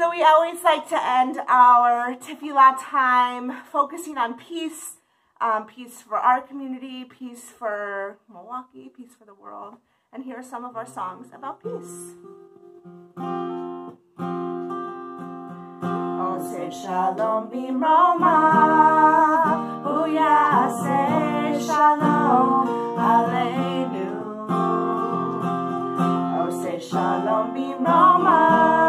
So we always like to end our tefillah time focusing on peace, peace for our community, peace for Milwaukee, peace for the world. And here are some of our songs about peace. Oseh Shalom b'Roma, Hu Yaseh Shalom Aleinu. Oseh Shalom b'Roma,